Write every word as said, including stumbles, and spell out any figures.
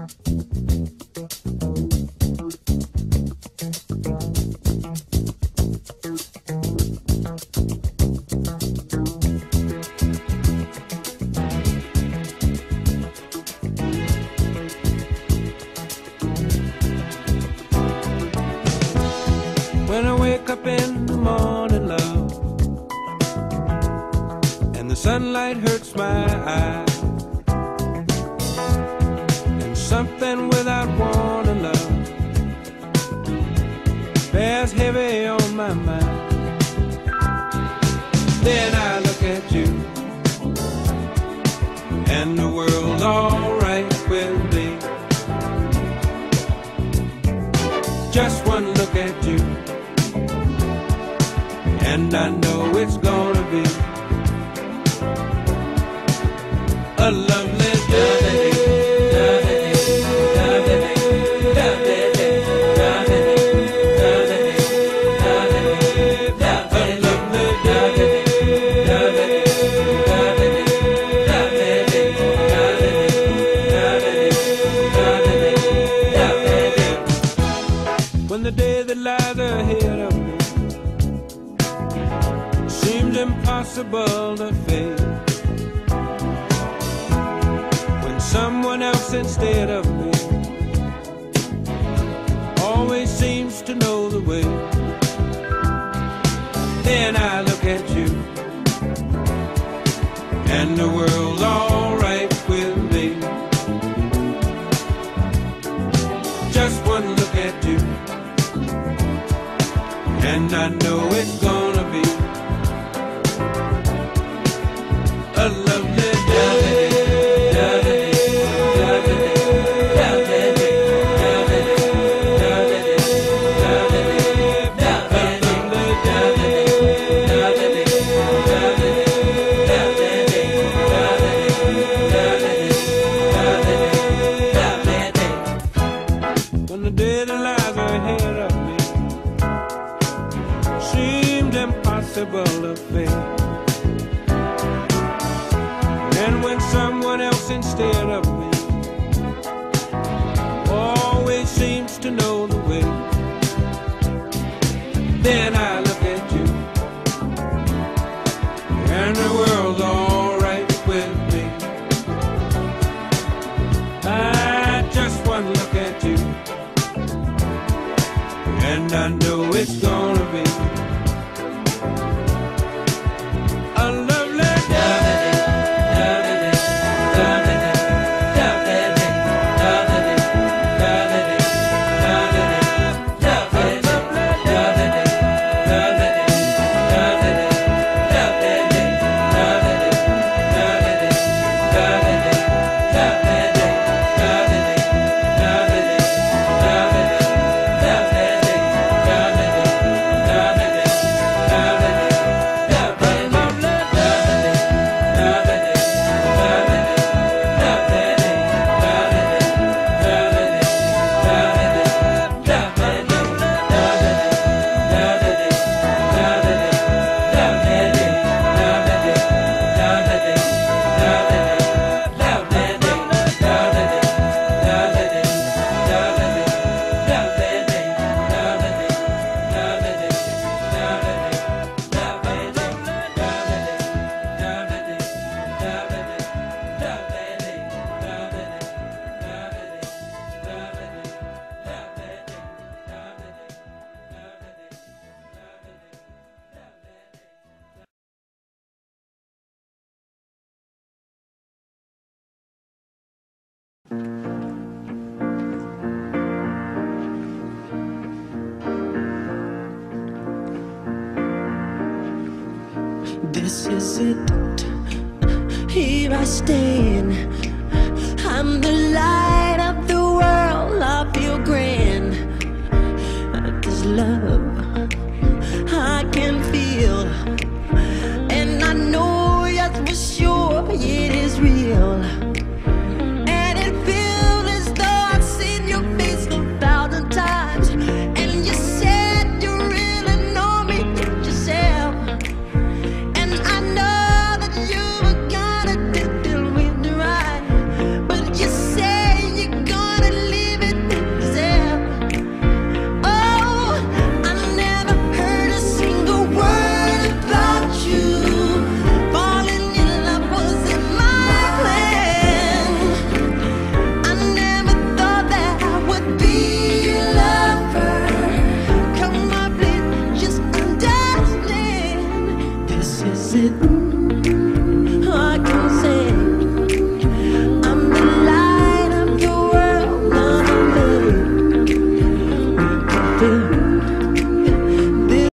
When I wake up in the morning, love, and the sunlight hurts my eyes, and something without warning, love, bears heavy on my mind. Then I look at you, and the world's alright with me. Just one look at you, and I know it's gonna be a lovely day. When the day that lies ahead of me seems impossible to face, when someone else instead of me always seems to know the way, then I look at you, and the world's alright with me. Just one look at you, and I know it's gonna be a lovely day. When the day that lies ahead of me seemed impossible to face, and when someone else instead of me always seems to know the way, then I look at you, and the world's alright with me. I just one look at you, and I know it's gonna be a lovely day. This is it, here I stand,